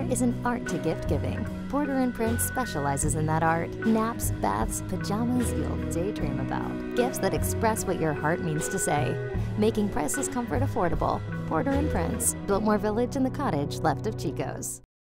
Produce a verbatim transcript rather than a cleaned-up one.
is an art to gift giving. Porter and Prince specializes in that art. Naps, baths, pajamas you'll daydream about. Gifts that express what your heart means to say. Making priceless comfort affordable. Porter and Prince, Biltmore Village in the cottage left of Chico's.